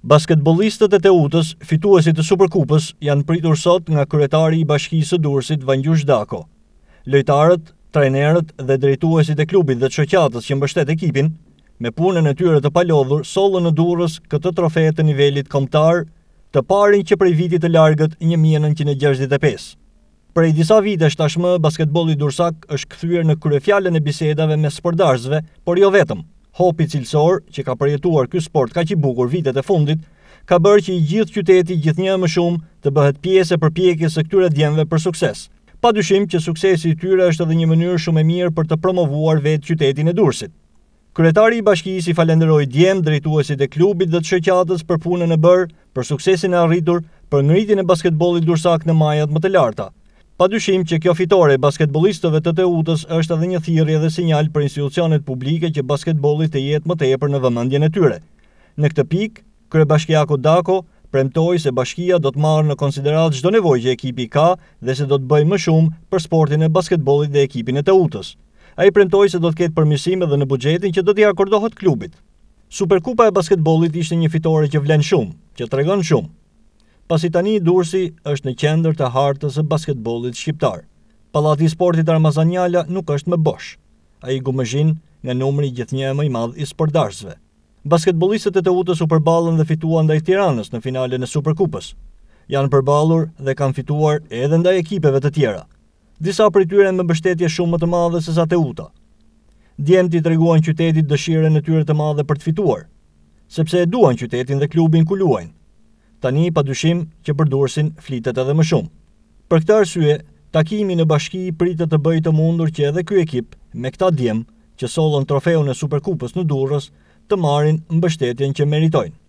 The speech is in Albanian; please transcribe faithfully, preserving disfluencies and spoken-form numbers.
Basketbollistët e Teutës, fituesit të Superkupës, janë pritur sot nga kryetari i Bashkisë së Durrësit Vangjush Dako. Lojtarët, trajnerët dhe drejtuesit e klubit dhe të shoqatës që mbështet ekipin, me punën e tyre të palodhur, sollën në Durrës këtë trofe të nivelit kombëtar, të parin që prej vitit të largët një mijë e nëntëqind e gjashtëdhjetë e pesë. Prej disa vitesh tashmë, basketbolli durrësak është kthyer në kryefjalën e bisedave me sportdarzëve, por jo vetëm. Hopi cilësor që ka përjetuar ky sport kaq i bukur vitet e fundit, ka bërë që i gjithë qyteti gjithnjë më shumë të bëhet pjesë e përpjekjes së këtyre djemve për sukses. Padyshim që suksesi i tyre është edhe një mënyrë shumë e mirë për të promovuar vetë qytetin e Durrësit. Kryetari i bashkisë i falenderoi djem, drejtuesit e klubit dhe të shoqatës për punën e bërë, për suksesin e arritur, për ngritjen e basketbollit durrësak në majat më të larta. Padyshim që kjo fitore e basketbollistëve të Teutës është edhe një thirrje dhe sinjal për institucionet publike që basketbolli të jetë më tepër në vëmendjen e tyre. Në këtë pikë, kryebashkiaku Dako premtoi se bashkia do të marrë në konsiderat çdo nevojë që ekipi ka dhe se do të bëjë më shumë për sportin e basketbollit dhe ekipin e Teutës. Ai premtoi se do të ketë përmirësim edhe në buxhetin që do t'i akordohet klubit. Superkupa e basketbollit ishte një fitore që vlen shumë, që tregon shumë. Pasi tani Durrësi është në qendër të hartës së basketbollit shqiptar. Pallati i sportit Armazanjala nuk është më bosh. Ai gumëzhin nga numri gjithnjë më i madh i sportdarzëve. Basketbollistët e Teutës u përballën dhe fituan ndaj Tiranës në finalen e Superkupës. Janë përballur dhe kanë fituar edhe ndaj ekipeve të tjera. Disa prej tyre me mbështetje shumë më të madhe se sa Teuta. Djemtë i treguan qytetit dëshirën e tyre të madhe për të fituar, sepse e duan qytetin dhe klubin ku luajnë. Tani padyshim që për Durrësin flitet edhe më shumë. Për këtë arsye, takimi në bashki pritet të bëjë të mundur që edhe ky ekip me këta djem që sollën trofeun e Superkupës në Durrës të marrin mbështetjen që meritojnë.